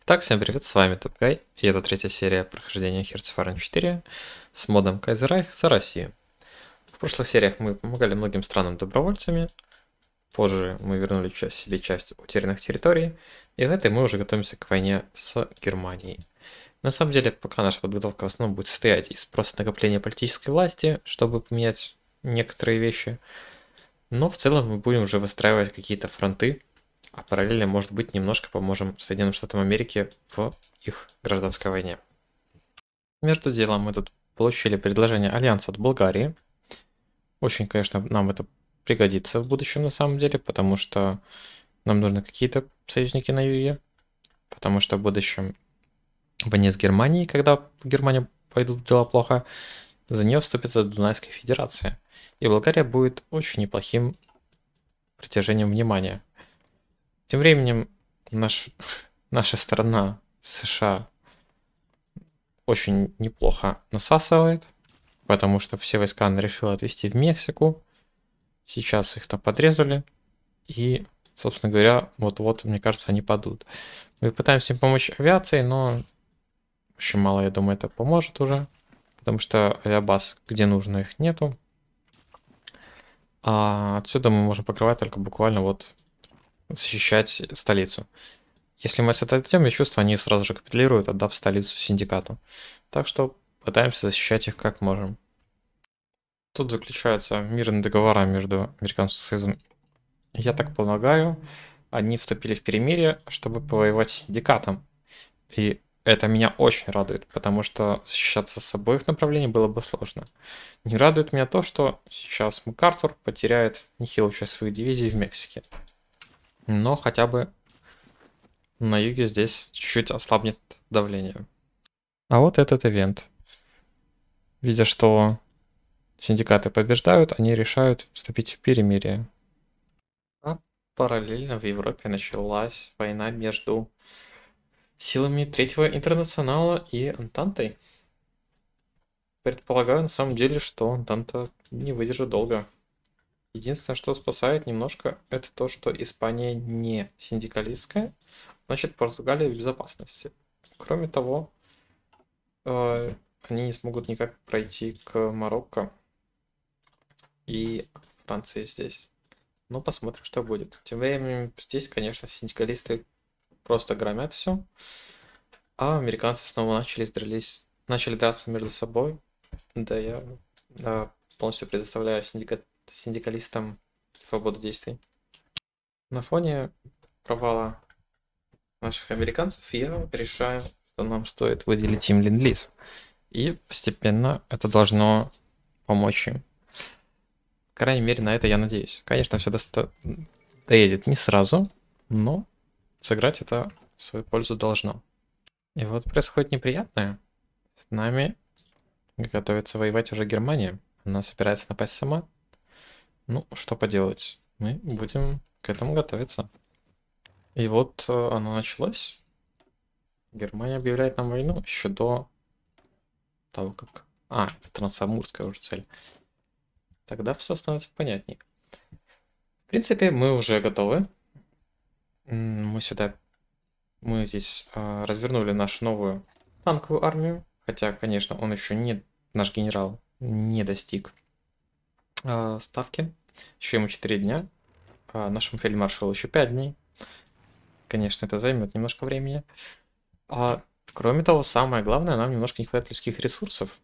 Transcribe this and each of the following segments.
Так, всем привет, с вами Топгай, и это третья серия прохождения Hearts of Iron 4 с модом Кайзерайх за Россию. В прошлых сериях мы помогали многим странам добровольцами, позже мы вернули себе часть утерянных территорий, и в этой мы уже готовимся к войне с Германией. На самом деле, пока наша подготовка в основном будет состоять из просто накопления политической власти, чтобы поменять некоторые вещи, но в целом мы будем уже выстраивать какие-то фронты, а параллельно, может быть, немножко поможем Соединенным Штатам Америки в их гражданской войне. Между делом мы тут получили предложение альянса от Болгарии. Очень, конечно, нам это пригодится в будущем на самом деле, потому что нам нужны какие-то союзники на юге. Потому что в будущем в войне с Германией, когда в Германии пойдут дела плохо, за нее вступится Дунайская Федерация. И Болгария будет очень неплохим притяжением внимания. Тем временем наша страна, США, очень неплохо насасывает, потому что все войска она решила отвести в Мексику. Сейчас их там подрезали. И, собственно говоря, вот-вот, мне кажется, они падут. Мы пытаемся им помочь авиацией, но очень мало, я думаю, это поможет уже. Потому что авиабаз, где нужно, их нету. А отсюда мы можем покрывать только буквально вот защищать столицу. Если мы отсюда отойдем, я чувствую, они сразу же капитулируют, отдав столицу синдикату. Так что пытаемся защищать их как можем. Тут заключаются мирные договора между Американским Союзом. Я так полагаю, они вступили в перемирие, чтобы повоевать с синдикатом. И это меня очень радует, потому что защищаться с обоих направлений было бы сложно. Не радует меня то, что сейчас МакАртур потеряет нехилую часть своих дивизий в Мексике. Но хотя бы на юге здесь чуть-чуть ослабнет давление. А вот этот ивент. Видя, что синдикаты побеждают, они решают вступить в перемирие. А параллельно в Европе началась война между силами Третьего Интернационала и Антантой. Предполагаю на самом деле, что Антанта не выдержит долго. Единственное, что спасает немножко, это то, что Испания не синдикалистская, значит Португалия в безопасности. Кроме того, они не смогут никак пройти к Марокко и Франции здесь. Но посмотрим, что будет. Тем временем здесь, конечно, синдикалисты просто громят все. А американцы снова начали драться между собой. Да, я полностью предоставляю синдикалистам свободу действий. На фоне провала наших американцев я решаю, что нам стоит выделить им ленд-лиз. И постепенно это должно помочь им. По крайней мере, на это я надеюсь. Конечно, все доедет не сразу, но сыграть это в свою пользу должно. И вот происходит неприятное. С нами готовится воевать уже Германия. Она собирается напасть сама. Ну, что поделать. Мы будем к этому готовиться. И вот оно началось. Германия объявляет нам войну еще до того, как... это трансамурская уже цель. Тогда все становится понятней. В принципе, мы уже готовы. Мы здесь развернули нашу новую танковую армию. Хотя, конечно, наш генерал не достиг ставки. Еще ему 4 дня. Нашему фельдмаршалу еще 5 дней. Конечно, это займет немножко времени. Кроме того, самое главное, нам немножко не хватает людских ресурсов.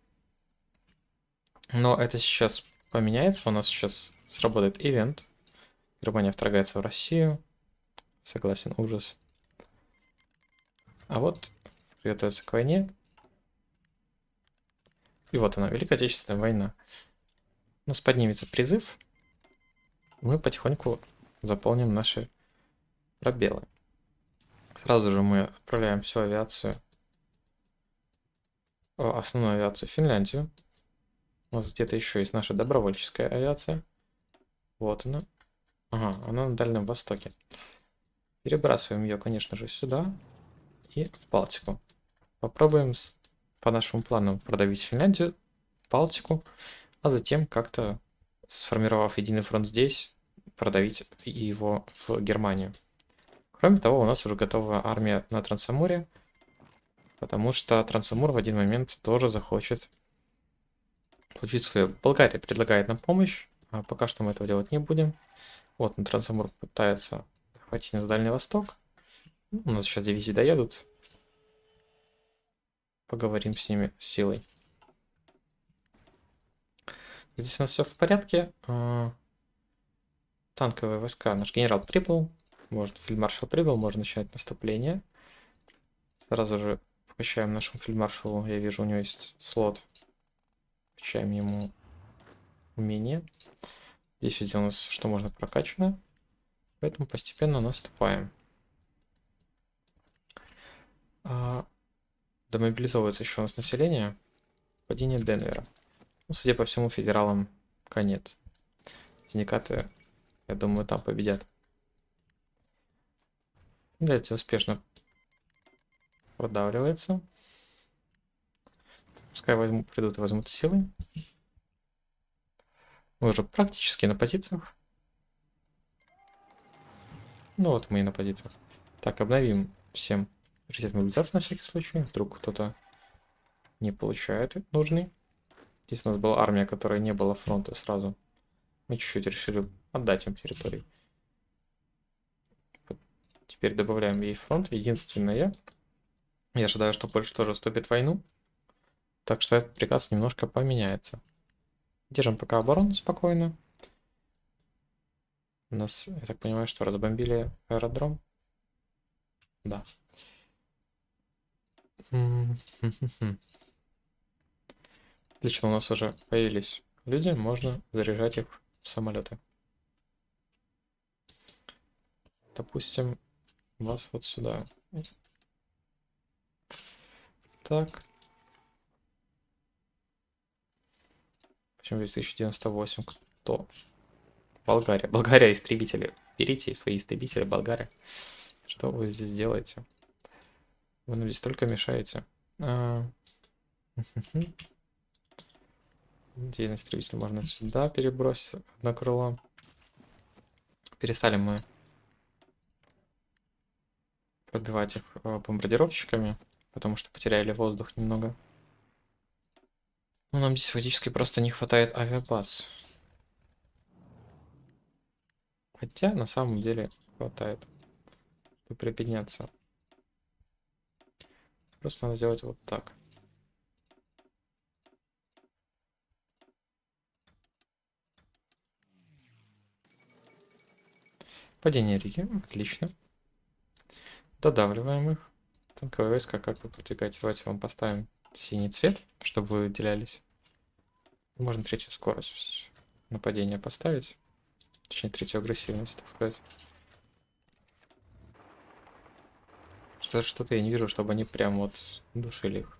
Но это сейчас поменяется. У нас сейчас сработает ивент. Германия вторгается в Россию. Согласен, ужас. А вот приготовиться к войне. И вот она, Великая Отечественная война. У нас поднимется призыв. Мы потихоньку заполним наши пробелы. Сразу же мы отправляем всю авиацию, основную авиацию в Финляндию. У нас где-то еще есть наша добровольческая авиация. Вот она. Ага, она на Дальнем Востоке. Перебрасываем ее, конечно же, сюда и в Балтику. Попробуем по нашему плану продавить Финляндию, Балтику, а затем как-то, сформировав единый фронт здесь, продавить его в Германию. Кроме того, у нас уже готова армия на Трансамуре, потому что Трансамур в один момент тоже захочет получить свою. Болгария предлагает нам помощь, а пока что мы этого делать не будем. Вот, на Трансамур пытается захватить нас Дальний Восток. Ну, у нас сейчас дивизии доедут. Поговорим с ними с силой. Здесь у нас все в порядке. Танковые войска. Наш генерал прибыл. Может, фельдмаршал прибыл. Можно начать наступление. Сразу же покачаем нашему фельдмаршалу. Я вижу, у него есть слот. Покачаем ему умение. Здесь везде у нас что можно прокачано. Поэтому постепенно наступаем. Домобилизовывается еще у нас население. Падение Денвера. Ну, судя по всему, федералам конец. Синдикаты, я думаю, там победят. Дальше успешно продавливается. Пускай придут и возьмут силы. Мы уже практически на позициях. Ну вот мы и на позициях. Так, обновим всем приоритет мобилизации на всякий случай. Вдруг кто-то не получает нужный. Здесь у нас была армия, которая не была фронта сразу. Мы чуть-чуть решили отдать им территории. Теперь добавляем ей фронт. Единственное, я ожидаю, что Польша тоже вступит в войну. Так что этот приказ немножко поменяется. Держим пока оборону спокойно. У нас, я так понимаю, что разбомбили аэродром. Да. Отлично, у нас уже появились люди. Можно заряжать их в самолеты. Допустим, вас вот сюда. Так. Почему здесь 1098? Кто? Болгария. Болгария, истребители. Берите свои истребители, Болгария. Что вы здесь делаете? Вы нам здесь только мешаете. Идейный истребитель можно сюда перебросить одно крыло. Перестали мы подбивать их бомбардировщиками, потому что потеряли воздух немного. Но нам здесь фактически просто не хватает авиабаз. Хотя на самом деле хватает, чтобы приподняться. Просто надо сделать вот так. Падение Риги, отлично. Додавливаем их. Танковые войска, как вы продвигаете? Давайте вам поставим синий цвет, чтобы вы выделялись. Можно третью скорость нападения поставить. Точнее, третью агрессивность, так сказать. Что-то я не вижу, чтобы они прям вот душили их.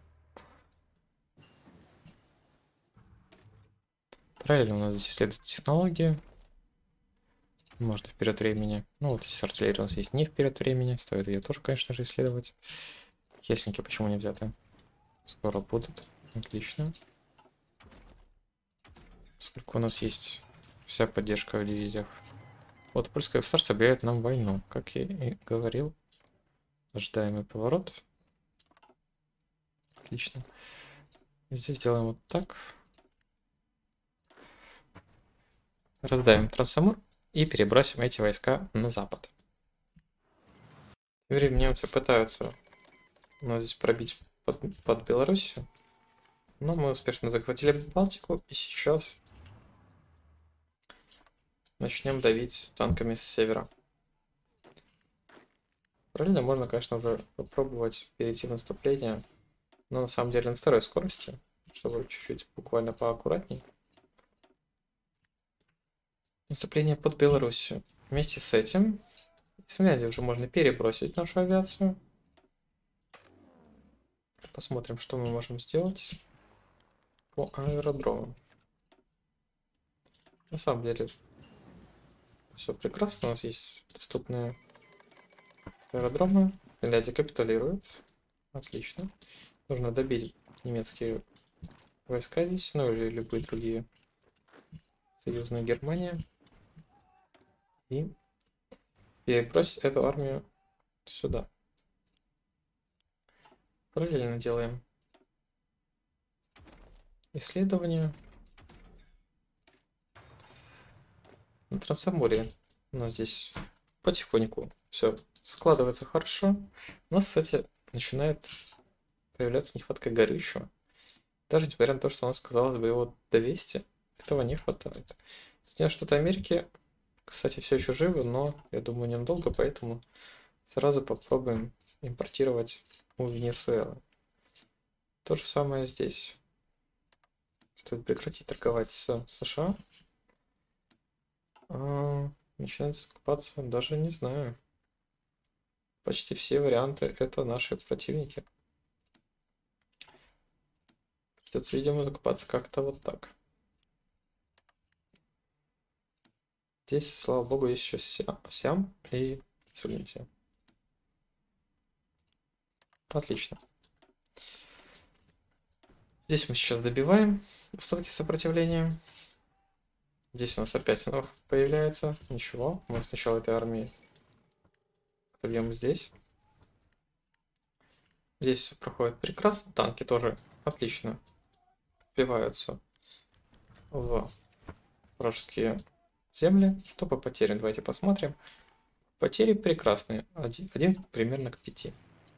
Правильно, у нас здесь исследуют технологии. Можно вперед времени. Ну вот здесь артиллерия у нас есть не вперед времени. Стоит ее тоже, конечно же, исследовать. Хельсинки почему не взяты? Скоро будут. Отлично. Сколько у нас есть вся поддержка в дивизиях. Вот польское государство объявляет нам войну, как я и говорил. Ожидаемый поворот. Отлично. И здесь делаем вот так. Раздавим Трансамур и перебросим эти войска на запад. Тем временем немцы пытаются у нас здесь пробить под Белоруссию. Но мы успешно захватили Балтику и сейчас начнем давить танками с севера. Параллельно можно, конечно, уже попробовать перейти в наступление, но на самом деле на второй скорости, чтобы чуть-чуть буквально поаккуратней. Наступление под Белоруссию. Вместе с этим из Финляндии уже можно перебросить нашу авиацию. Посмотрим, что мы можем сделать по аэродрому. На самом деле все прекрасно. У нас есть доступные аэродромы. Финляндия капитулирует. Отлично. Нужно добить немецкие войска здесь, ну или любые другие союзные Германия. И перебросить эту армию сюда. Параллельно делаем исследование. На Трансаморе у нас здесь потихоньку все складывается хорошо. У нас, кстати, начинает появляться нехватка горючего. Даже несмотря на то, что у нас, казалось бы, его 200, этого не хватает. Соединенные Штаты Америки, кстати, все еще живы, но, я думаю, недолго, поэтому сразу попробуем импортировать у Венесуэлы. То же самое здесь. Стоит прекратить торговать с США. Начинает закупаться, даже не знаю. Почти все варианты это наши противники. Придется, видимо, закупаться как-то вот так. Здесь, слава богу, есть еще Сиам и Сулинтия. Отлично. Здесь мы сейчас добиваем остатки сопротивления. Здесь у нас опять оно появляется. Ничего, мы сначала этой армии отобьем здесь. Здесь все проходит прекрасно. Танки тоже отлично вбиваются в вражеские земли. Что по потерям? Давайте посмотрим. Потери прекрасные. Один примерно к 5.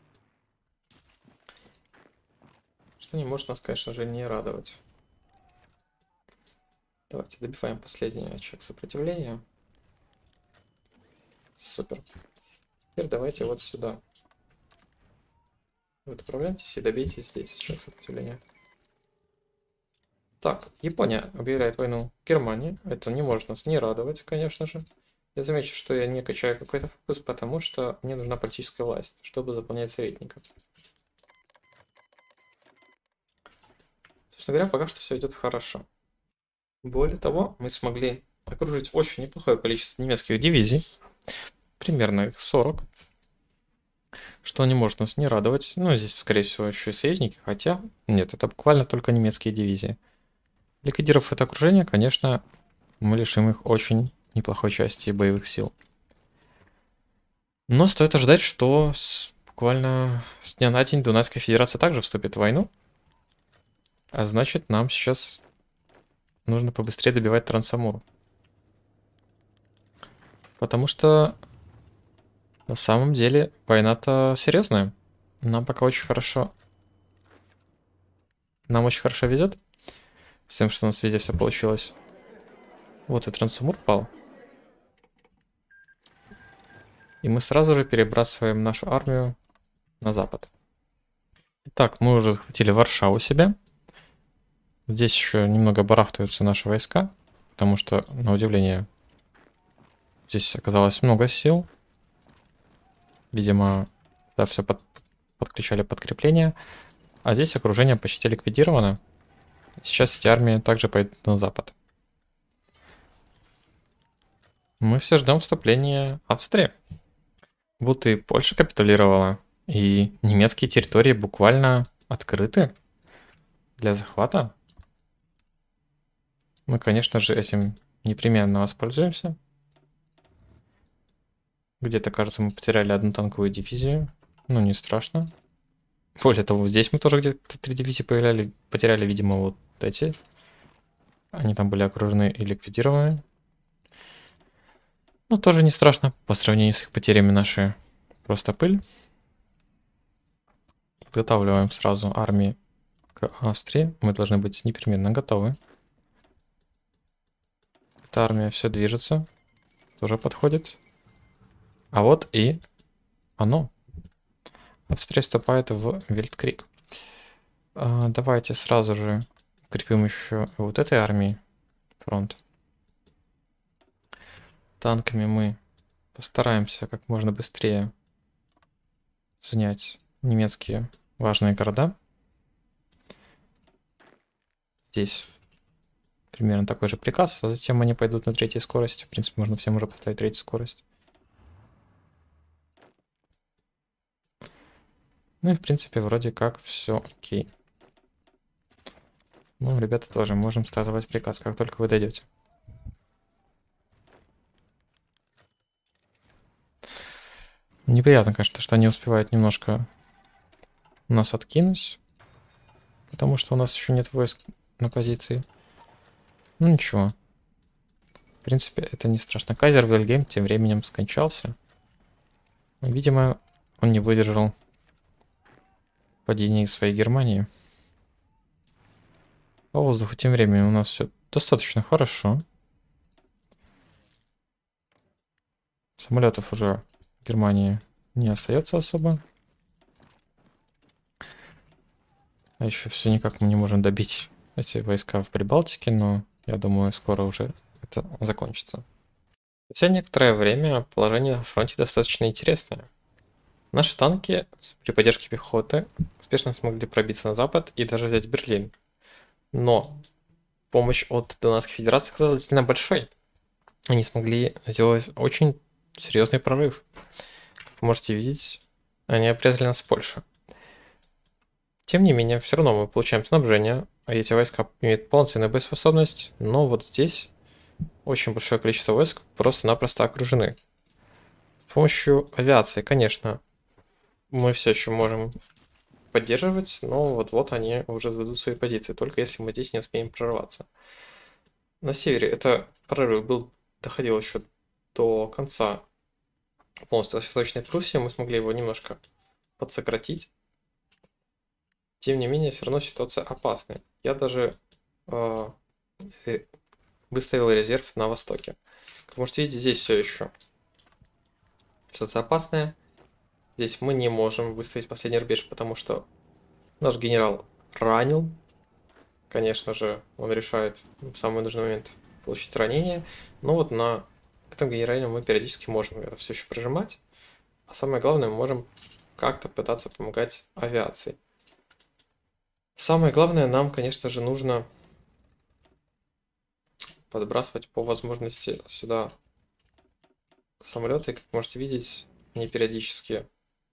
Что не может нас, конечно же, не радовать. Давайте добиваем последний очаг сопротивления. Супер. Теперь давайте вот сюда. Вы отправляйтесь и добейте здесь очаг сопротивления. Так, Япония объявляет войну Германии. Это не может нас не радовать, конечно же. Я замечу, что я не качаю какой-то фокус, потому что мне нужна политическая власть, чтобы заполнять советников. Собственно говоря, пока что все идет хорошо. Более того, мы смогли окружить очень неплохое количество немецких дивизий. Примерно их 40. Что не может нас не радовать. Ну, здесь, скорее всего, еще и союзники. Хотя, нет, это буквально только немецкие дивизии. Ликвидировав это окружение, конечно, мы лишим их очень неплохой части боевых сил. Но стоит ожидать, что буквально с дня на день Дунайская Федерация также вступит в войну. А значит, нам сейчас нужно побыстрее добивать Трансамуру. Потому что на самом деле война-то серьезная. Нам пока очень хорошо... Нам очень хорошо везет. С тем, что у нас везде все получилось. Вот и Трансамур пал. И мы сразу же перебрасываем нашу армию на запад. Итак, мы уже захватили Варшаву себе. Здесь еще немного барахтаются наши войска. Потому что, на удивление, здесь оказалось много сил. Видимо, да, все подключали подкрепления. А здесь окружение почти ликвидировано. Сейчас эти армии также пойдут на запад. Мы все ждем вступления Австрии. Вот и Польша капитулировала. И немецкие территории буквально открыты для захвата. Мы, конечно же, этим непременно воспользуемся. Где-то, кажется, мы потеряли одну танковую дивизию. Ну, не страшно. Более того, здесь мы тоже где-то 3 дивизии потеряли, видимо, вот эти. Они там были окружены и ликвидированы. Ну, тоже не страшно. По сравнению с их потерями наши просто пыль. Подготавливаем сразу армии к Австрии. Мы должны быть непременно готовы. Эта армия все движется. Тоже подходит. А вот и оно. Австрия вступает в Вильдкрик. Давайте сразу же укрепим еще вот этой армией фронт. Танками мы постараемся как можно быстрее занять немецкие важные города. Здесь примерно такой же приказ, а затем они пойдут на 3-й скорости. В принципе, можно всем уже поставить 3-ю скорость. Ну и в принципе вроде как все окей. Ну, ребята, тоже можем стартовать приказ, как только вы дойдете. Неприятно, конечно, что они успевают немножко нас откинуть, потому что у нас еще нет войск на позиции. Ну ничего. В принципе, это не страшно. Кайзер Вильгельм тем временем скончался. Видимо, он не выдержал падения своей Германии. По воздуху тем временем у нас все достаточно хорошо. Самолетов уже в Германии не остается особо. А еще все никак мы не можем добить эти войска в Прибалтике, но я думаю, скоро уже это закончится. Хотя некоторое время положение на фронте достаточно интересное. Наши танки при поддержке пехоты успешно смогли пробиться на запад и даже взять Берлин. Но помощь от Донецкой Федерации оказалась действительно большой. Они смогли сделать очень серьезный прорыв. Как вы можете видеть, они обрезали нас в Польшу. Тем не менее, все равно мы получаем снабжение, а эти войска имеют полноценную боеспособность, но вот здесь очень большое количество войск просто-напросто окружены. С помощью авиации, конечно, мы все еще можем поддерживать, но вот-вот они уже сдадут свои позиции, только если мы здесь не успеем прорваться. На севере это прорыв доходил еще до конца полностью Восточной Пруссии, мы смогли его немножко подсократить. Тем не менее, все равно ситуация опасная. Я даже выставил резерв на востоке. Как можете видеть, здесь все еще ситуация опасная. Здесь мы не можем выставить последний рубеж, потому что наш генерал ранил. Конечно же, он решает в самый нужный момент получить ранение. Но вот на этом генерале мы периодически можем это все еще прожимать. А самое главное, мы можем как-то пытаться помогать авиации. Самое главное, нам, конечно же, нужно подбрасывать по возможности сюда самолеты. Как можете видеть, они периодически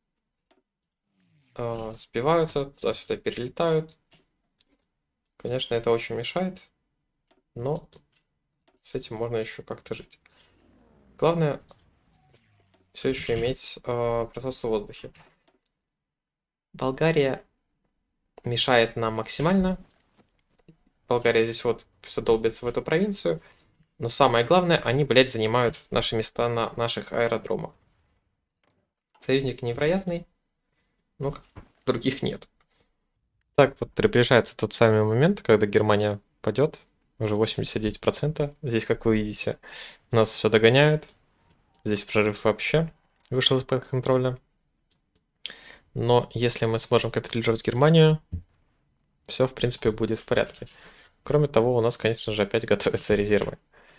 сбиваются, туда-сюда перелетают. Конечно, это очень мешает, но с этим можно еще как-то жить. Главное все еще иметь производство в воздухе. Болгария мешает нам максимально. Болгария здесь вот все долбится в эту провинцию. Но самое главное, они, блядь, занимают наши места на наших аэродромах. Союзник невероятный, но других нет. Так вот приближается тот самый момент, когда Германия падет. Уже 89%. Здесь, как вы видите, нас все догоняют. Здесь прорыв вообще вышел из-под контроля. Но если мы сможем капитулировать Германию, все, в принципе, будет в порядке. Кроме того, у нас, конечно же, опять готовятся резервы.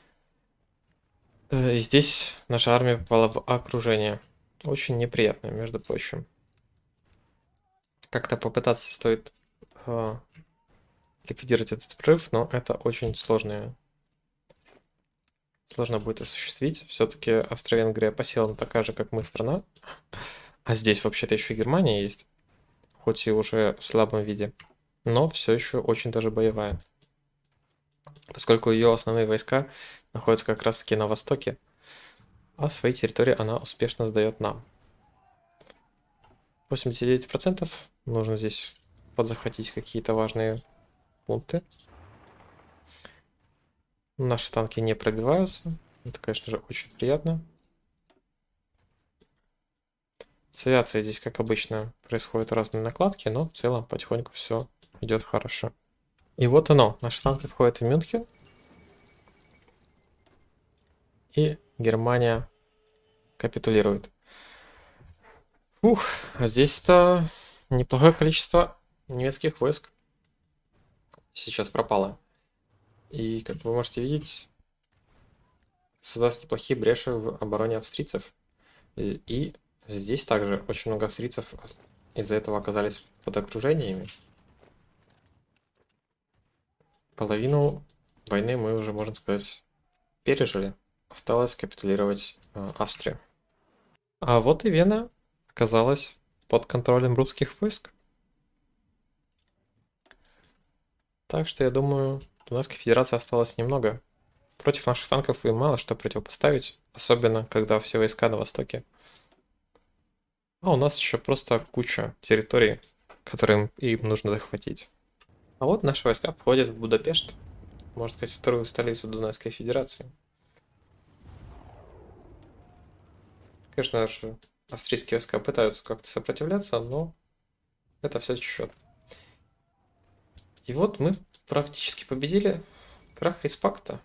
И здесь наша армия попала в окружение. Очень неприятное, между прочим. Как-то попытаться стоит ликвидировать этот прорыв, но это очень сложно будет осуществить. Все-таки Австро-Венгрия по силам такая же, как мы, страна. А здесь вообще-то еще и Германия есть. Хоть и уже в слабом виде. Но все еще очень даже боевая. Поскольку ее основные войска находятся как раз таки на востоке. А свои территории она успешно сдает нам. 89%. Нужно здесь подзахватить какие-то важные пункты. Наши танки не пробиваются. Это, конечно же, очень приятно. С авиацией здесь, как обычно, происходят разные накладки, но в целом потихоньку все идет хорошо. И вот оно. Наши танки входят в Мюнхен. И Германия капитулирует. Ух, а здесь-то неплохое количество немецких войск сейчас пропало. И, как вы можете видеть, создаст неплохие бреши в обороне австрийцев. И здесь также очень много австрийцев из-за этого оказались под окружениями. Половину войны мы уже, можно сказать, пережили. Осталось капитулировать Австрию. А вот и Вена оказалась под контролем русских войск. Так что я думаю, у нас конфедерации осталось немного. Против наших танков и мало что противопоставить, особенно когда все войска на востоке. А у нас еще просто куча территорий, которые им нужно захватить. А вот наши войска входят в Будапешт, можно сказать, вторую столицу Дунайской Федерации. Конечно же, австрийские войска пытаются как-то сопротивляться, но это все счет. И вот мы практически победили. Крах Респакта.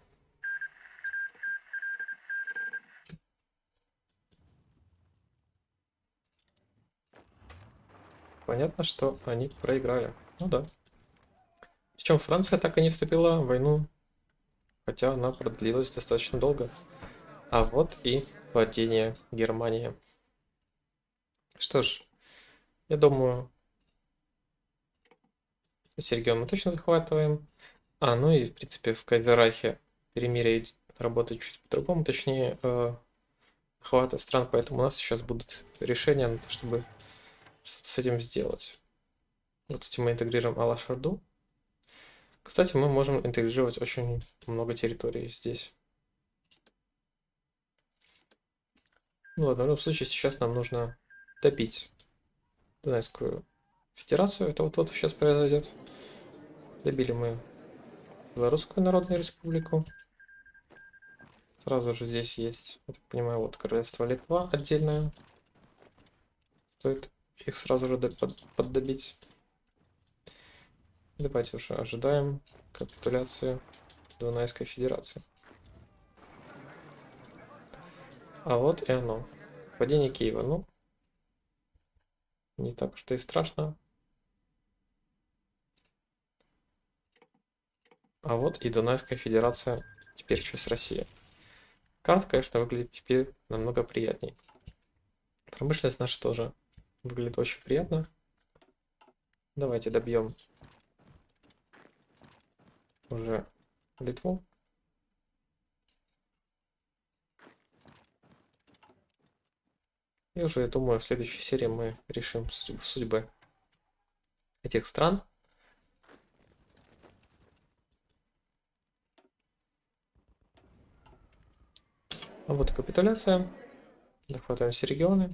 Понятно, что они проиграли. Ну да. Причем Франция так и не вступила в войну, хотя она продлилась достаточно долго. А вот и падение Германии. Что ж, я думаю, Сергея мы точно захватываем. Ну и в принципе в Кайзеррайхе перемирие работает чуть по-другому, точнее охвата стран, поэтому у нас сейчас будут решения на то, чтобы что-то с этим сделать. Вот этим мы интегрируем Алаш-Орду. Кстати, мы можем интегрировать очень много территорий здесь. Ну ладно, в любом случае сейчас нам нужно добить Дунайскую Федерацию. Это вот сейчас произойдет. Добили мы Белорусскую Народную Республику. Сразу же здесь есть, я так понимаю, вот Королевство Литва отдельное. Стоит их сразу же поддобить. Давайте уже ожидаем капитуляции Дунайской Федерации. А вот и оно. Падение Киева. Ну, не так уж и страшно. А вот и Дунайская Федерация, теперь часть России. Карта, конечно, выглядит теперь намного приятней. Промышленность наша тоже выглядит очень приятно. Давайте добьем уже Литву. И уже, я думаю, в следующей серии мы решим судьбы этих стран. А вот и капитуляция. Захватываем все регионы.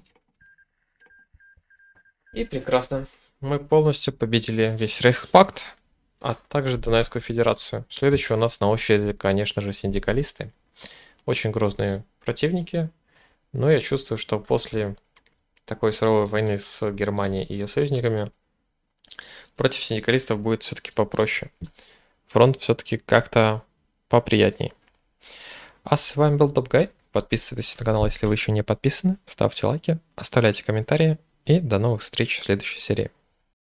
И прекрасно. Мы полностью победили весь Рейхспакт, а также Дунайскую Федерацию. Следующее у нас на очереди, конечно же, синдикалисты. Очень грозные противники. Но я чувствую, что после такой суровой войны с Германией и ее союзниками против синдикалистов будет все-таки попроще. Фронт все-таки как-то поприятней. А с вами был Топгай. Подписывайтесь на канал, если вы еще не подписаны. Ставьте лайки, оставляйте комментарии. И до новых встреч в следующей серии.